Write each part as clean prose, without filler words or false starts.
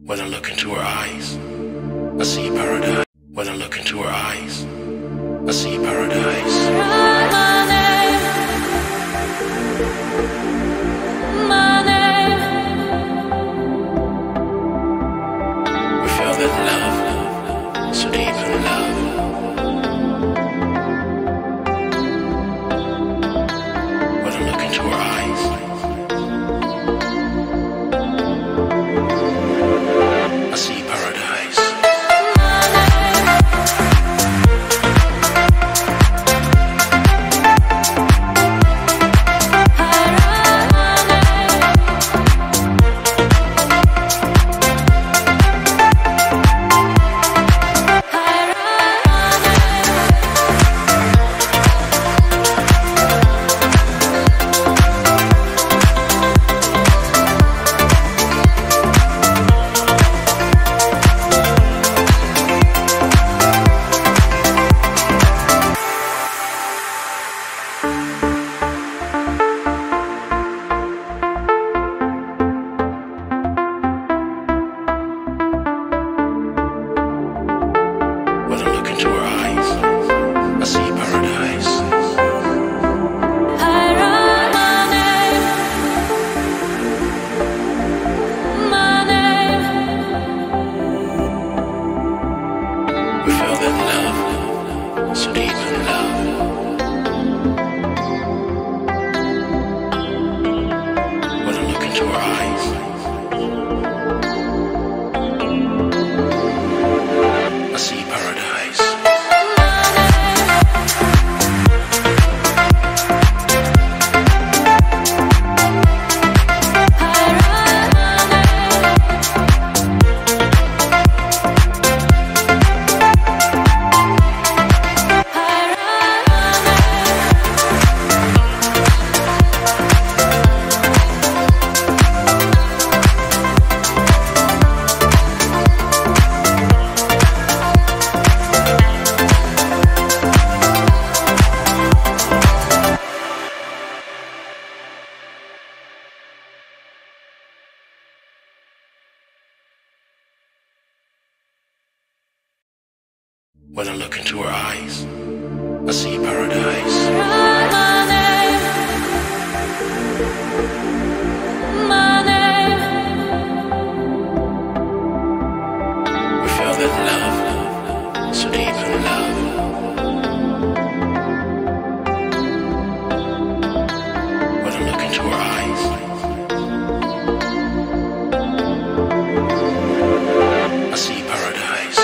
When I look into her eyes, I see paradise. When I look into her eyes, I see paradise. My name. We feel that love, so deep in love. When I look into her eyes, I see paradise. When I look into her eyes, I see paradise. My name. We feel that love, so deep in love. When I look into her eyes, I see paradise. When I look into her eyes, I see paradise. My name. My name. We feel that love, so deep in love. When I look into her eyes, I see paradise.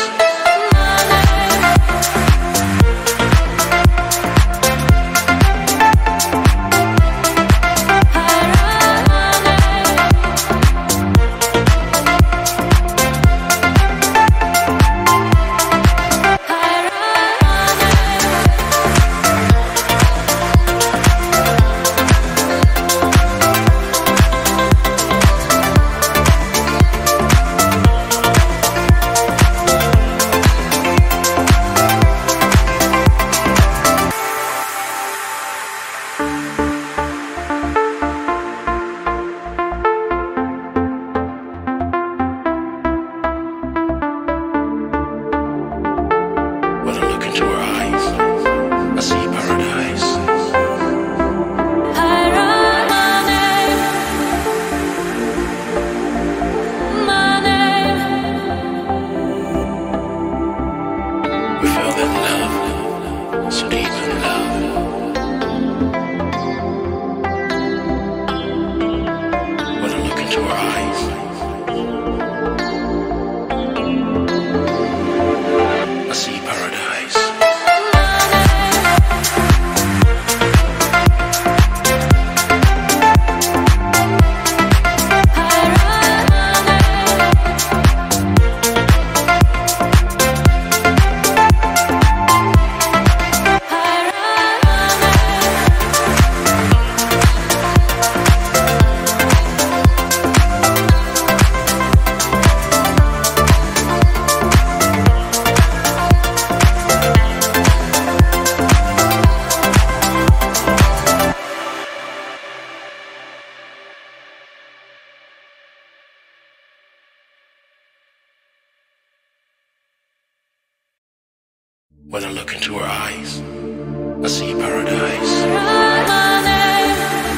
When I look into her eyes, I see paradise. My name,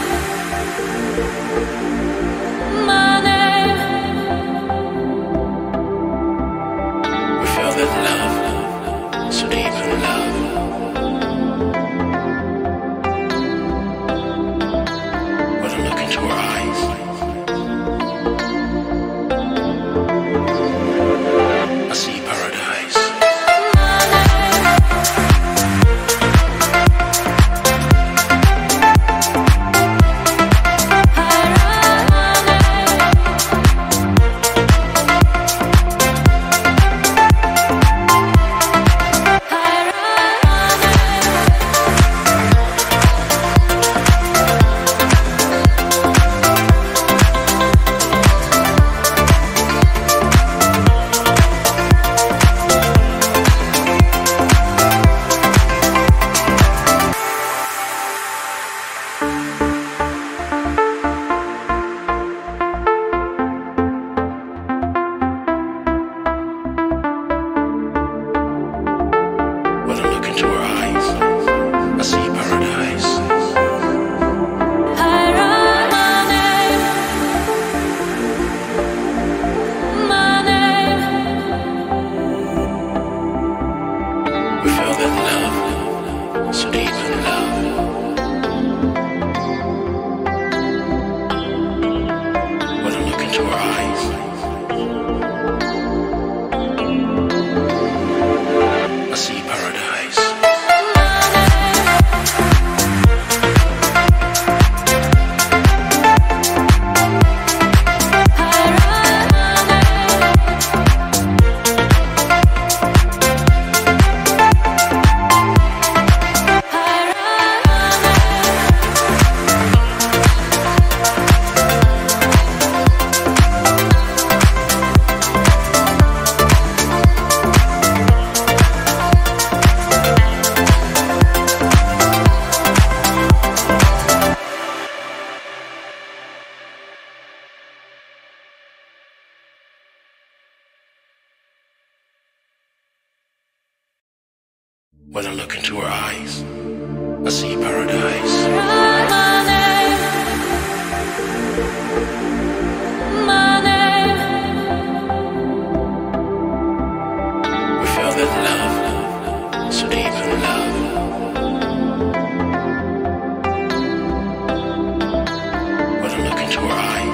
my name. We feel that love, so deep in love. When I look into her eyes, I see paradise. When I look into her eyes, I see paradise. My name, We feel that love, so deep in love. When I look into her eyes, I see paradise. When I look into her eyes, I see paradise. my name, my name. We feel that love, so deep in love. When I look into her eyes,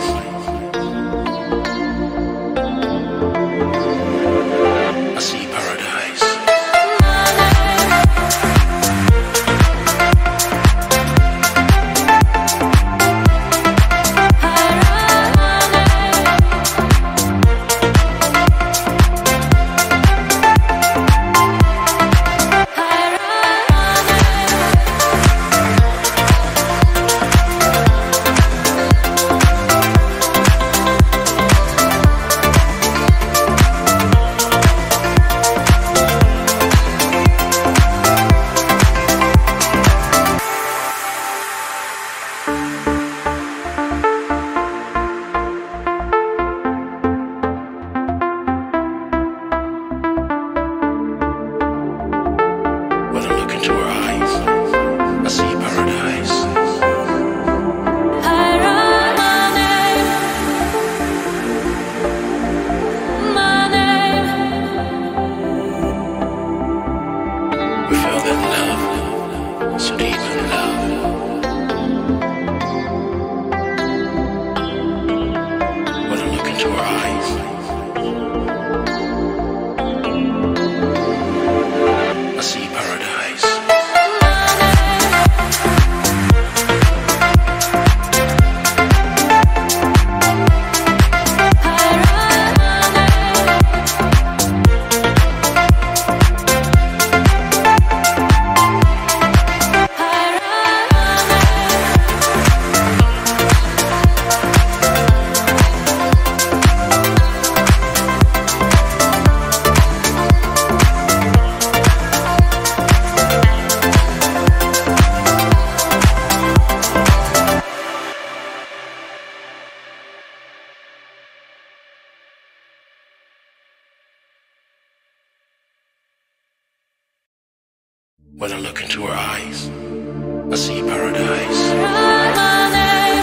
I see paradise. My When I look into her eyes, I see paradise. My name,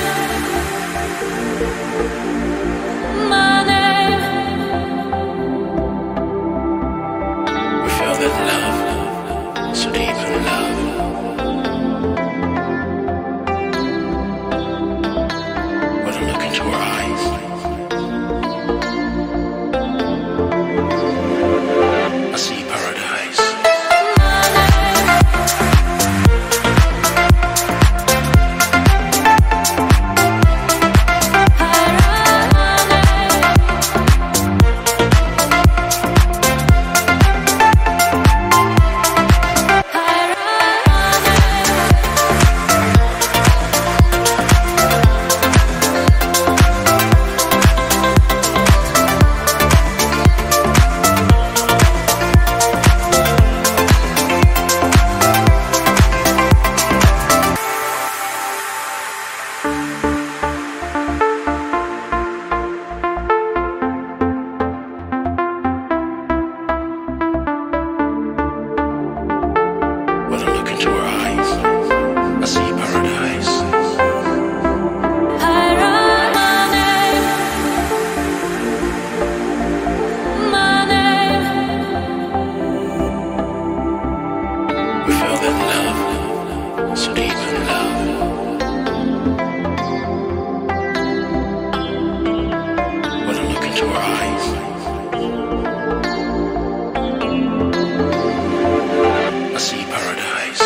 my name. We feel that love, so deep in love. When I look into her eyes, I see paradise. When I look into her eyes, I see paradise. My name, We feel that love, so deep in love. When I look into her eyes, I see paradise.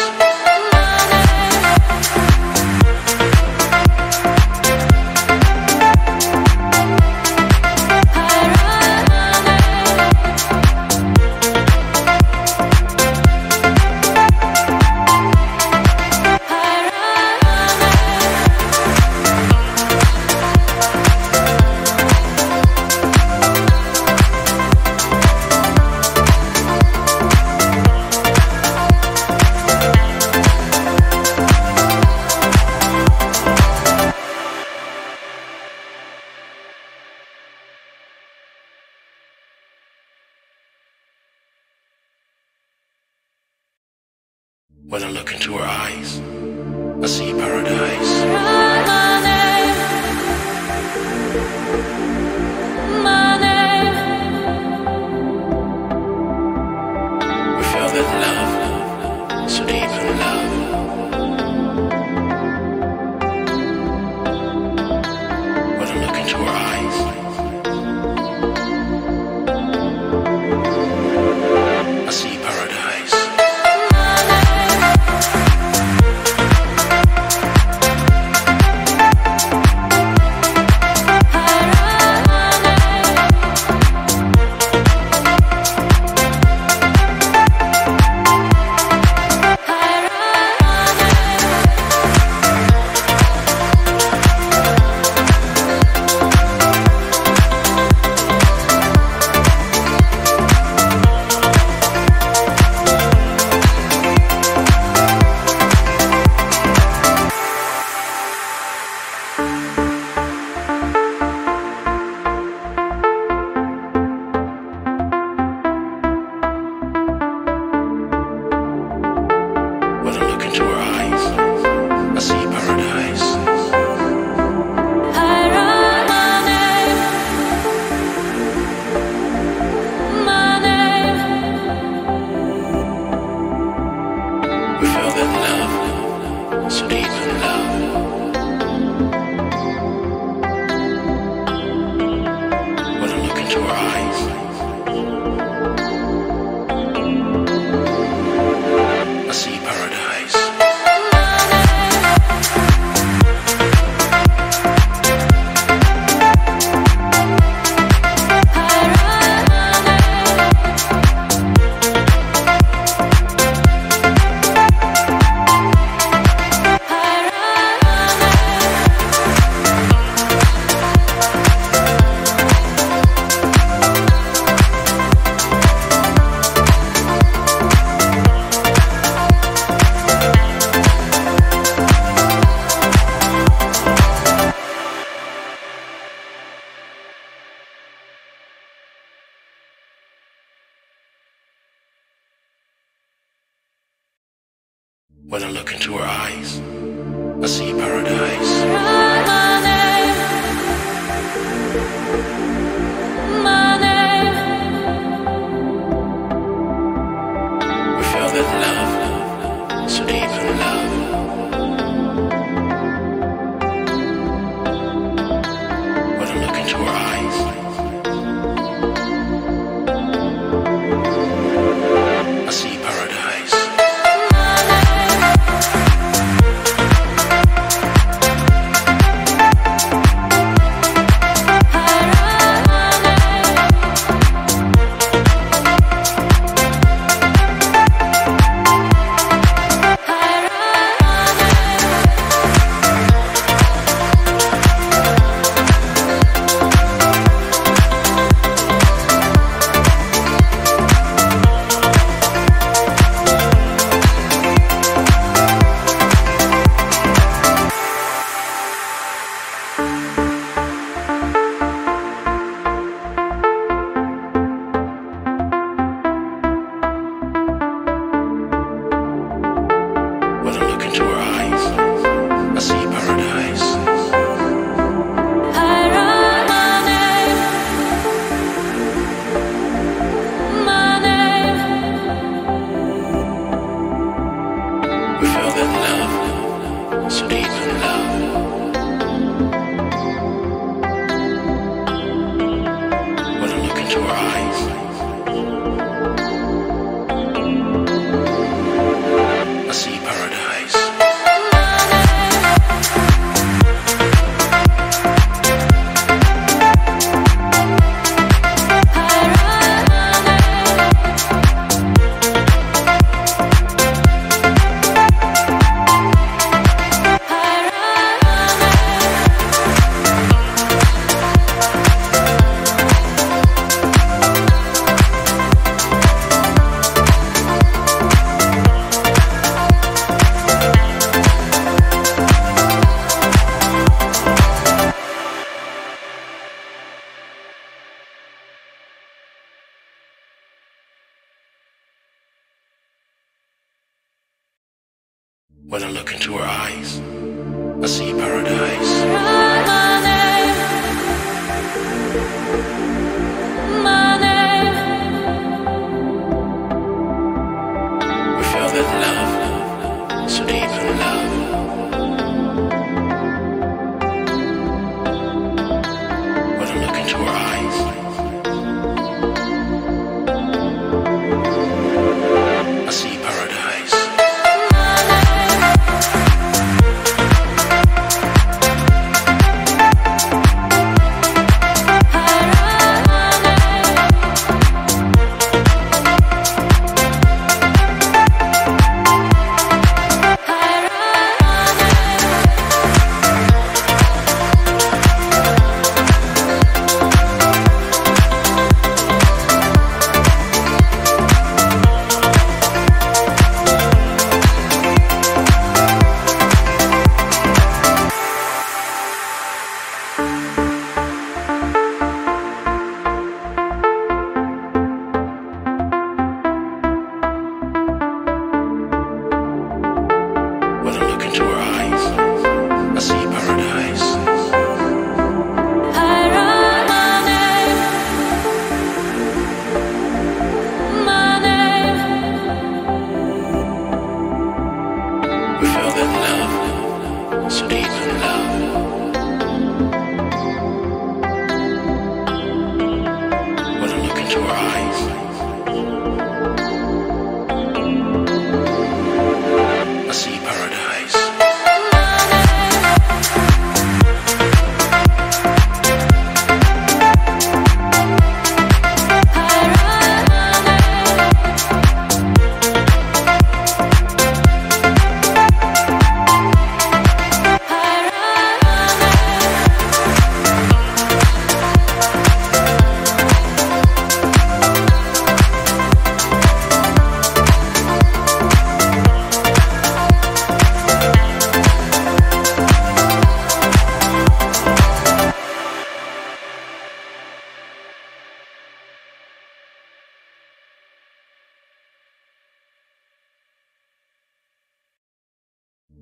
When I look into her eyes, I see paradise. my name, my name. We feel that love, so deep in love. When I look into her eyes, I see paradise. When I look into her eyes, I see paradise. My name, We feel that love, so deep in love. When I look into her eyes, I see paradise. When I look into her eyes, I see paradise. My name, my name. We feel that love, so deep in love. When I look into her eyes, I see paradise. When I look into her eyes, I see paradise. My name, We feel that love, so deep in love. When I look into her eyes, I see paradise. When I look into her eyes, I see paradise. my name, my name. We feel that love, so deep in love. When I look into her eyes, I see paradise. My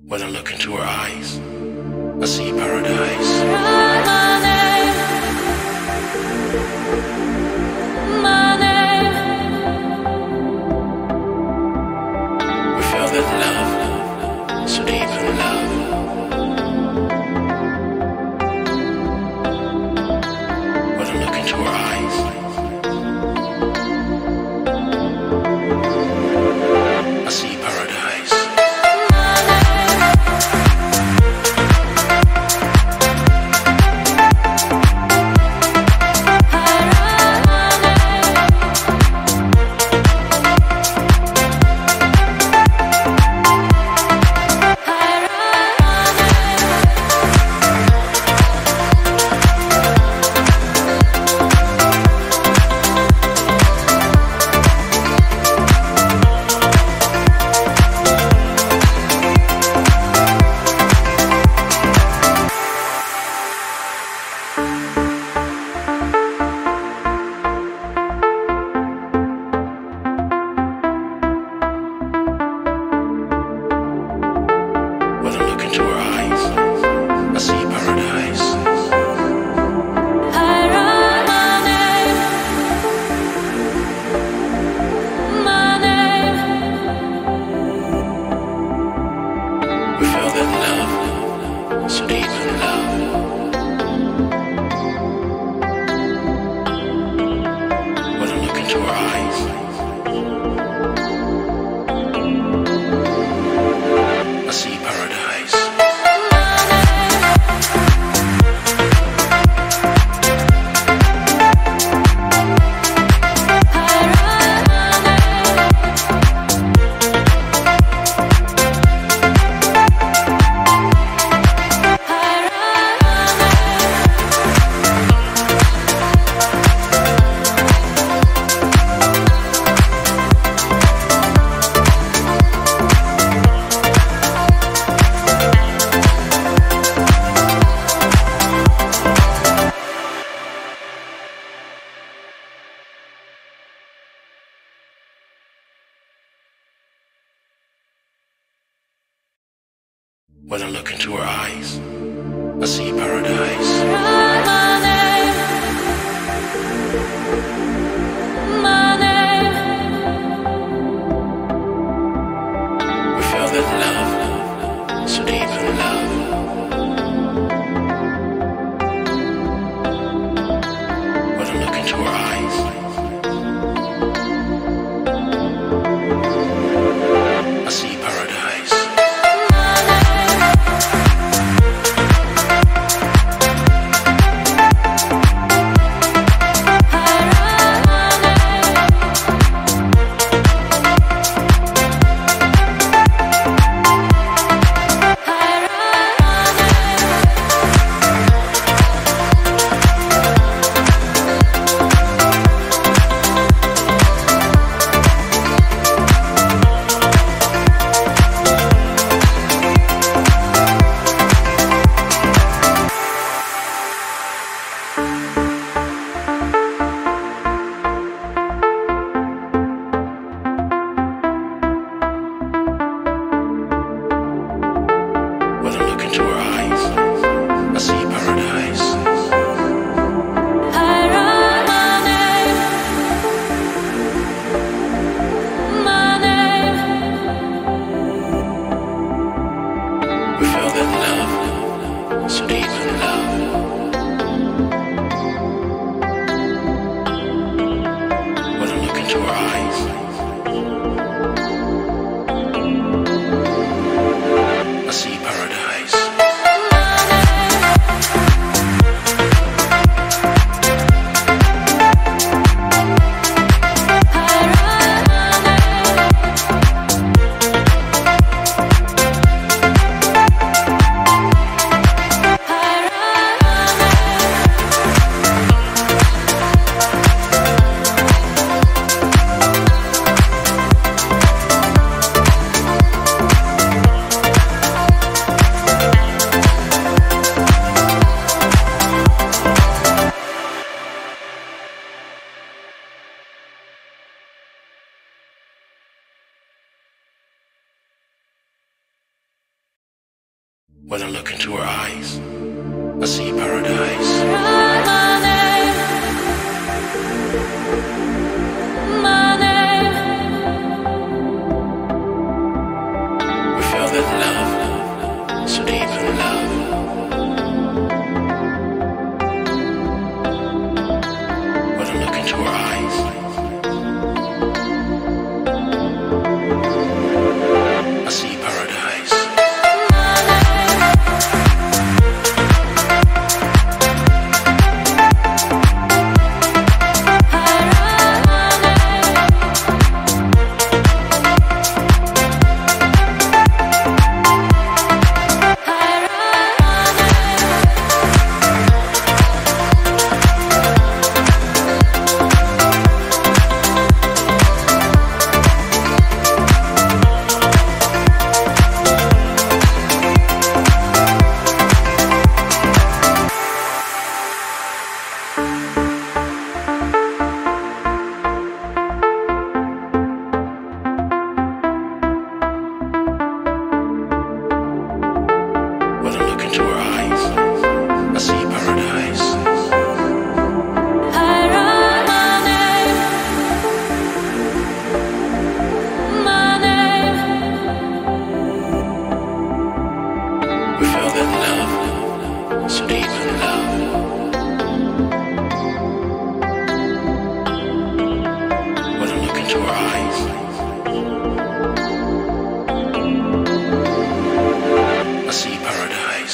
When I look into her eyes, I see paradise. My name, my name. We feel that love, so deep in love. When I look into her eyes, I see paradise. When I look into her eyes, I see paradise. My name, We feel that love, so deep in love. When I look into her eyes, I see paradise. When I look into her eyes, I see paradise. my name, my name. We feel that love, so deep in love. When I look into her eyes, I see paradise. My When I look into her eyes, I see paradise. My name, my name. We feel that love, so deep in love. When I look into her eyes, I see paradise. When I look into her eyes, I see paradise. My name, We feel that love, so deep in love. When I look into her eyes, I see paradise.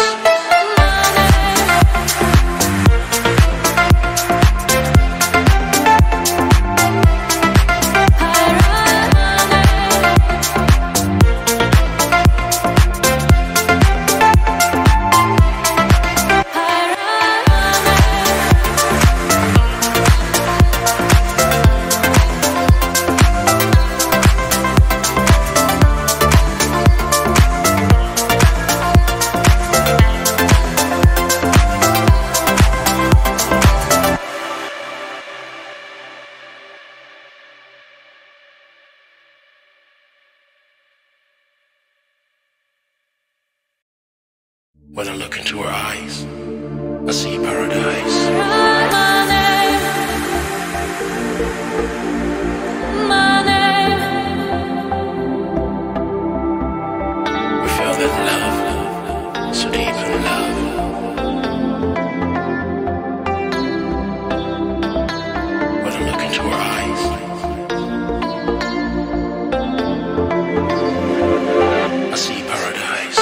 When I look into her eyes, I see paradise. my name, my name. We feel that love, so deep in love. When I look into her eyes, I see paradise.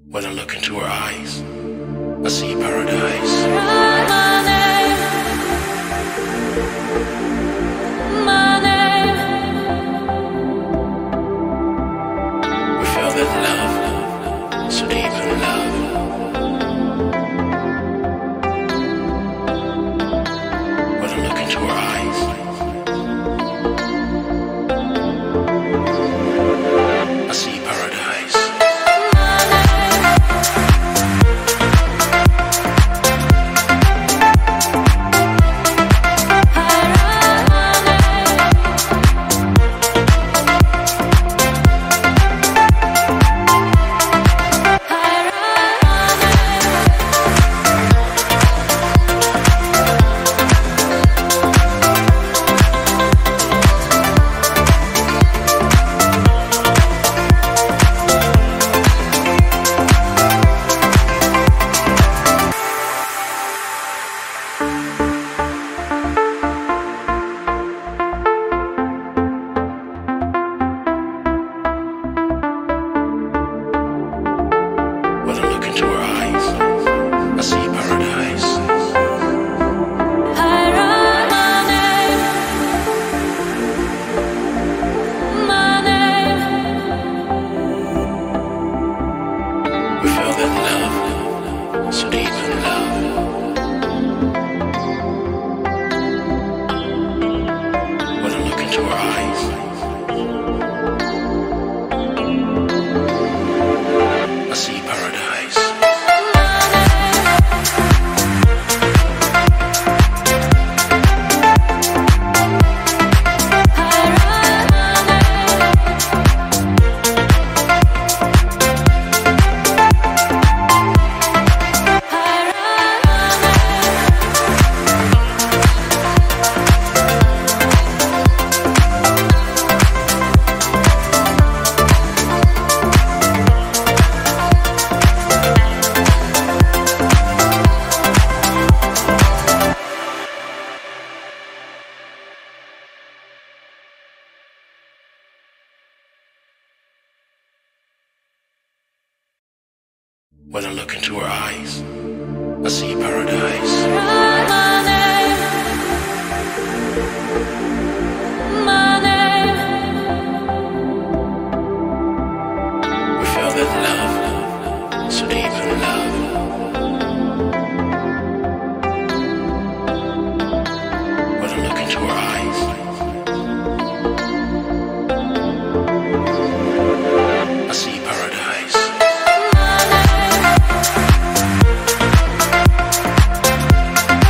When I look into her eyes, I see paradise. My name, my name. We feel that love, so deep in love. When I look into her eyes, I see paradise. When I look into her eyes, I see paradise. My name, We feel that love, so deep in love. When I look into her eyes, I see paradise. When I look into her eyes, I see paradise. my name, my name. We feel that love, so deep in love. When I look into her eyes, I see paradise. My name,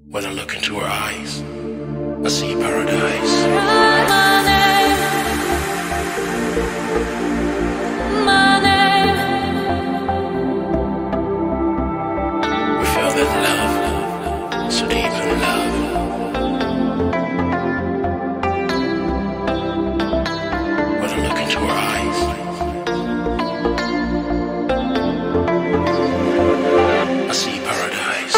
When I look into her eyes, I see paradise. My name, my name. We feel that love, so deep in love. When I look into her eyes, I see paradise.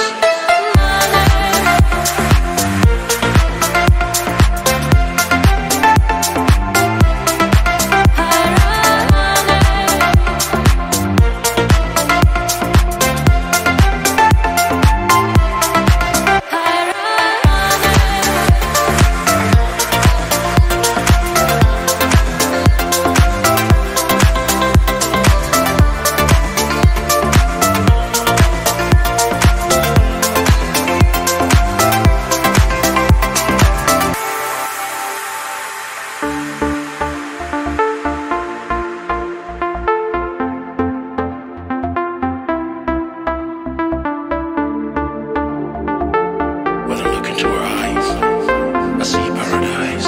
When I look into her eyes, I see paradise.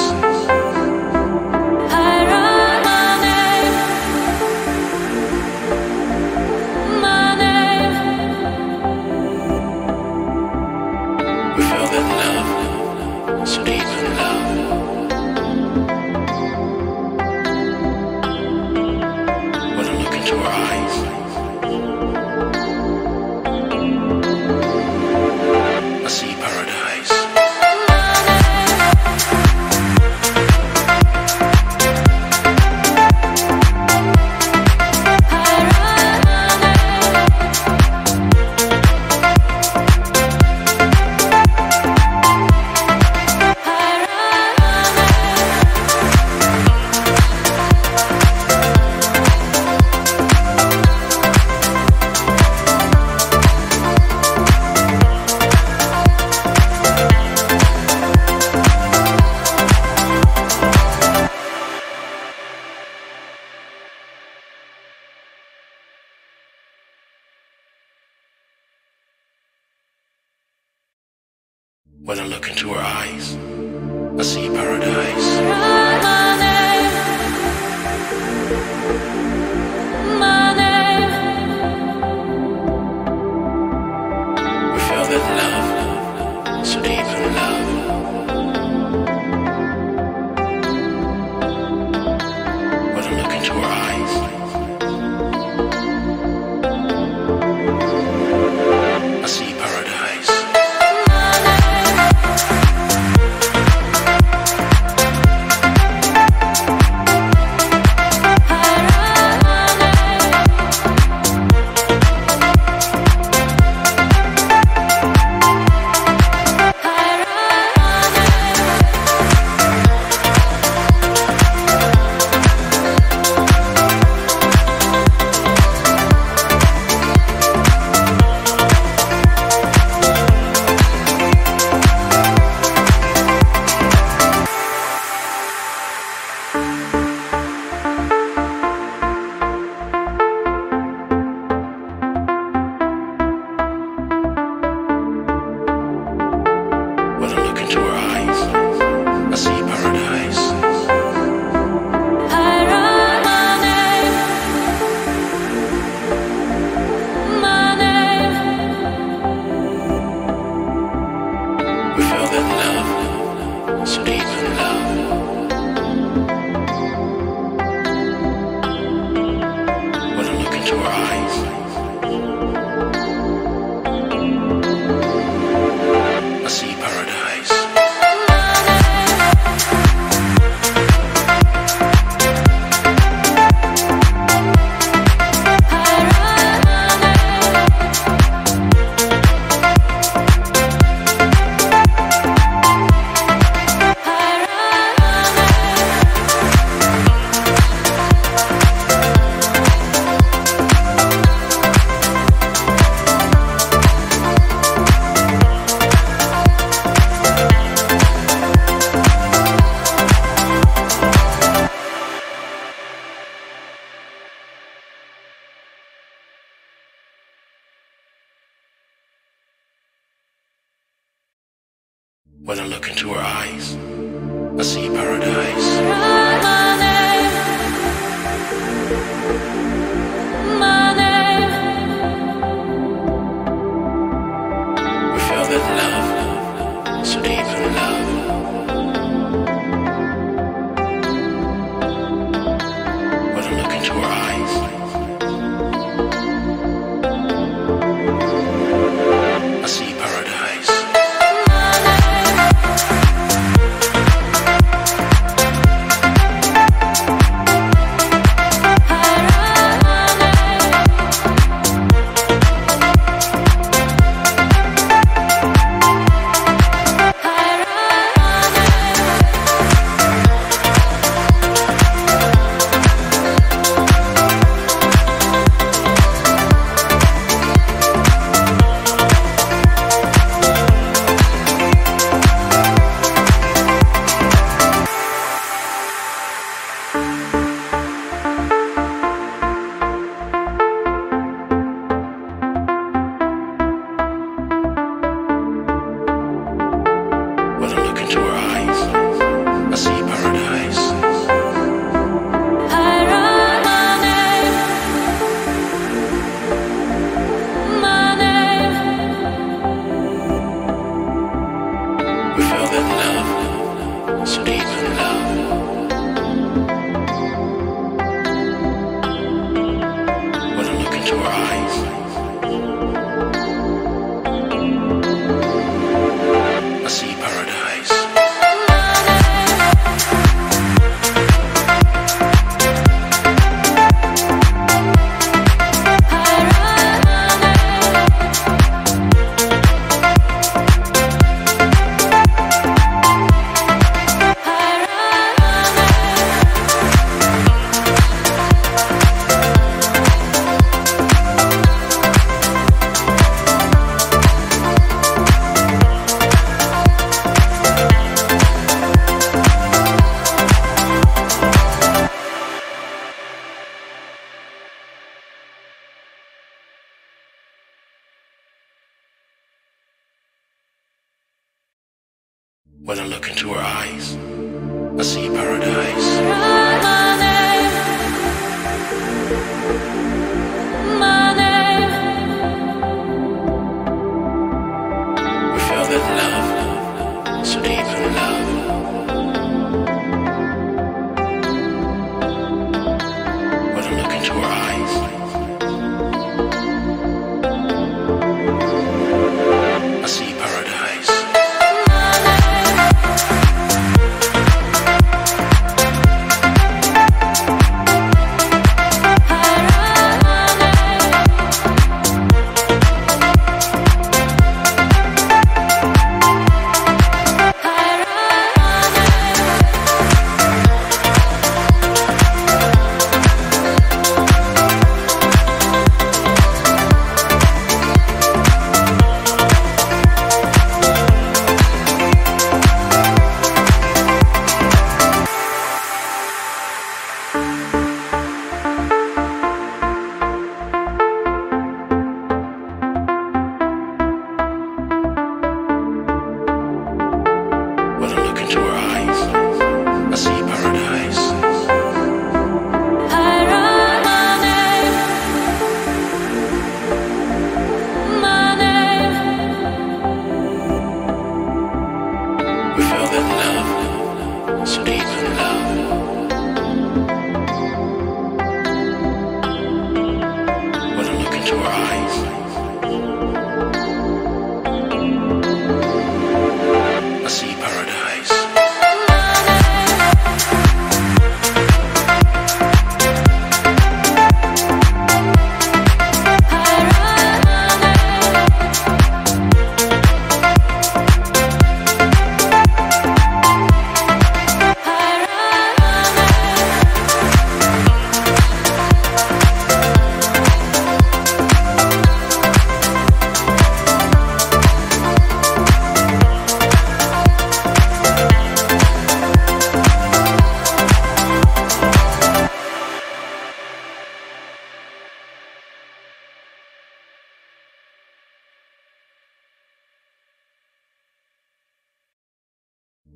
My name, We feel that love, so deep in love. When I look into her eyes, I see paradise. When I look into her eyes, I see paradise. my name, my name. We feel that love, so deep in love. When I look into her eyes, I see paradise. My When I look into her eyes, I see paradise. My name. My name. We feel that love, so deep in love. When I look into her eyes, I see paradise. My name.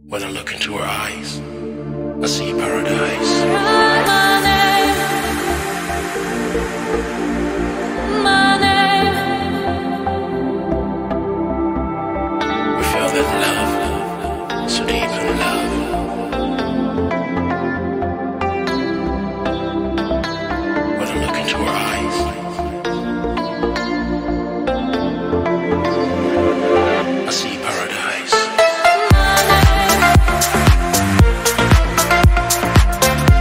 When I look into her eyes, I see paradise. My name. My name. We feel that love, so deep in love. When I look into her eyes, I see paradise. My name.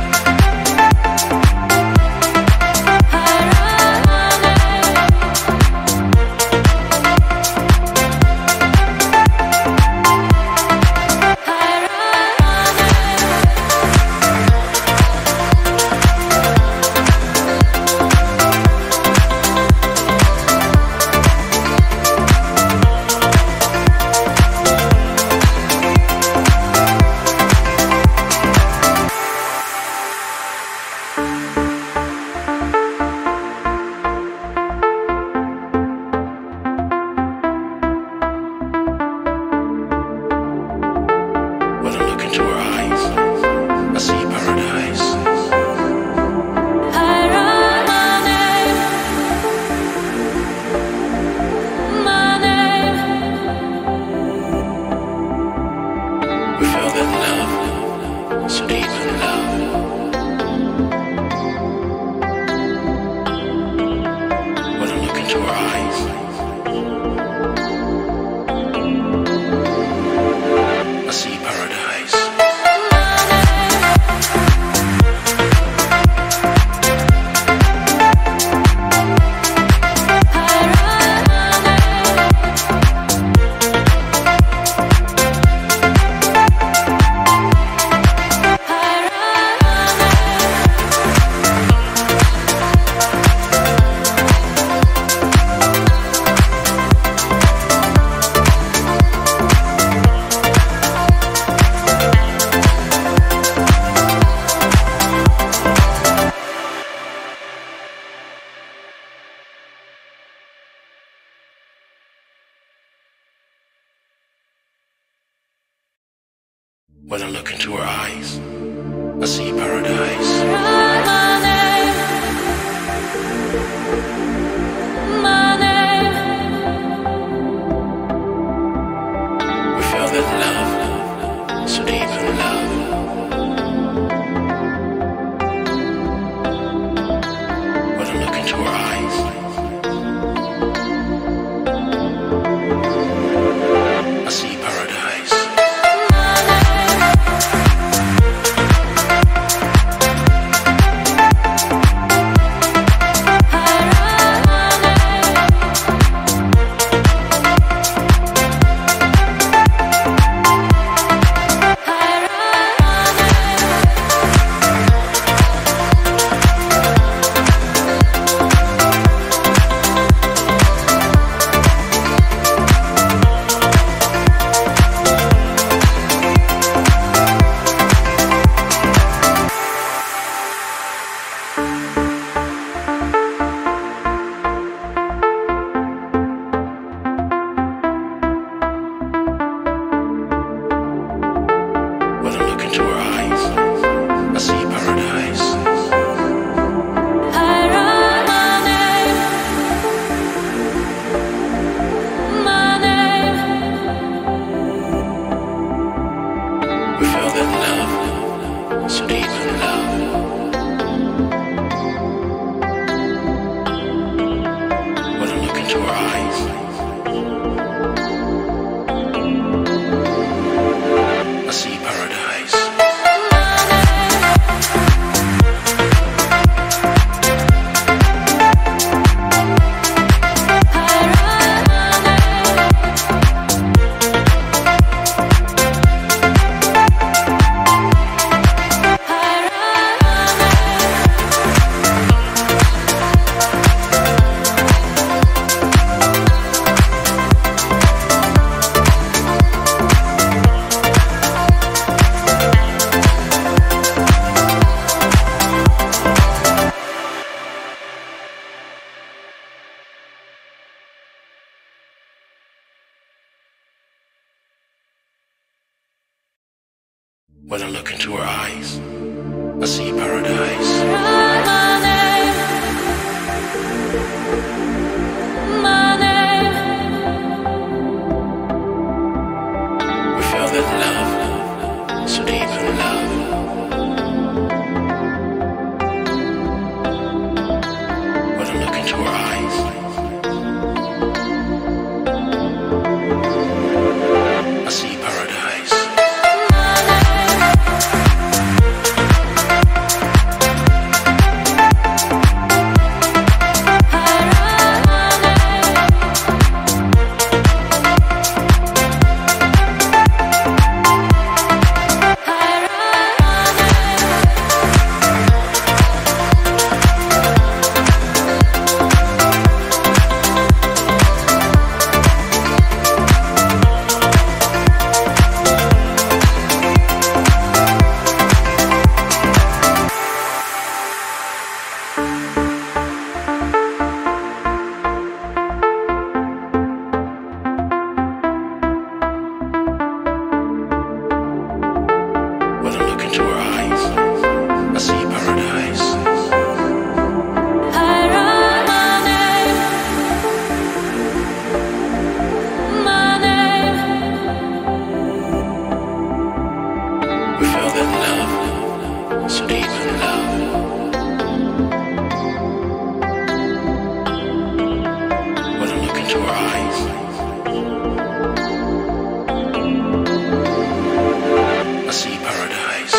see paradise. My name. We feel that love, so deep in love. When I look into her eyes, I see paradise. When I look into her eyes, I see paradise. My name. We feel that love, so deep in love. When I look into her eyes, I see paradise.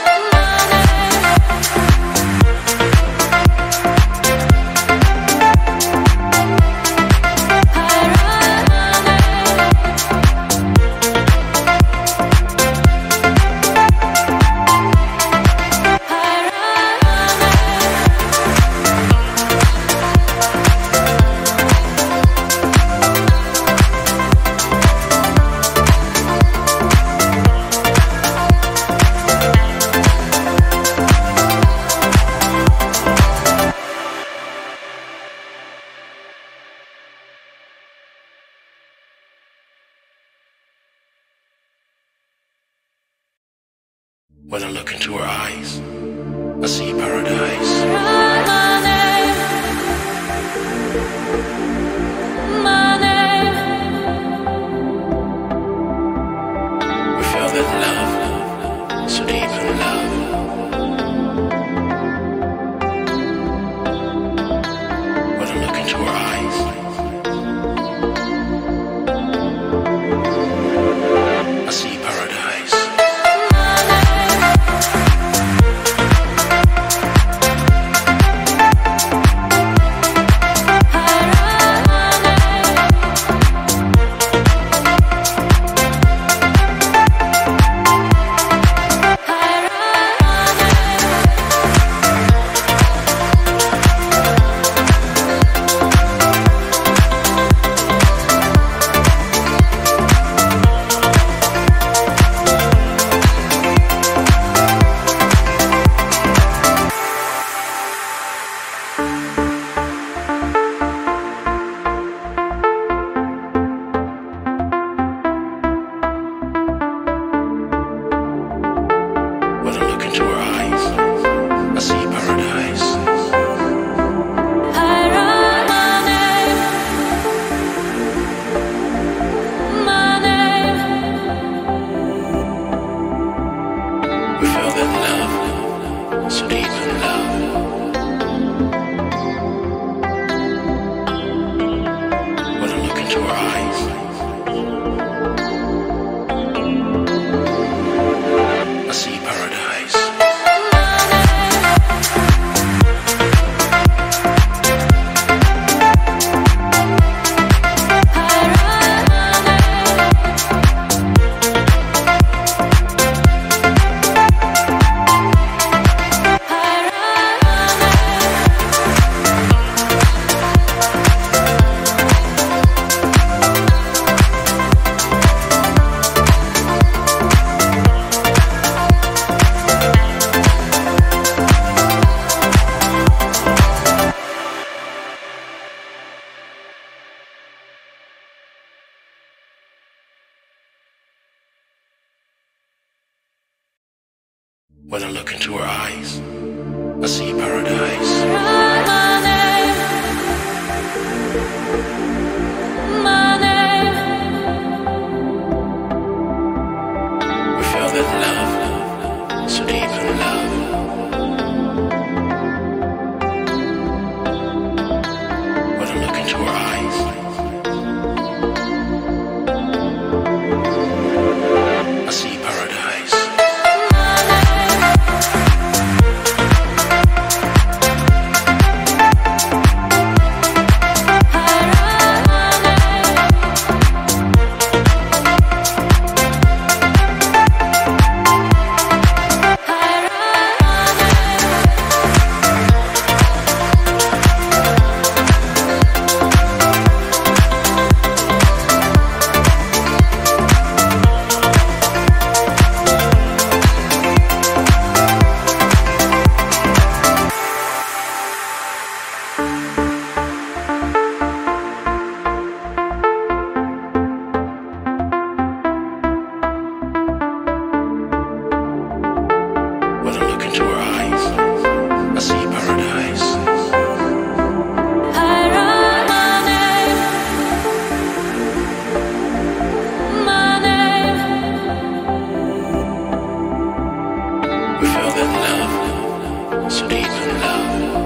When I look into her eyes, I see paradise. My name. My name. We feel that love, so deep in love. When I look into her eyes, I see paradise. When I look into her eyes, I see paradise. My name. We feel that love, so deep in love. When I look into her eyes, I see paradise. My name. I see paradise. My name. We feel that love, so deep in love. When I look into her eyes, I see paradise. When I look into her eyes, I see paradise. My name. We feel that love, so deep in love.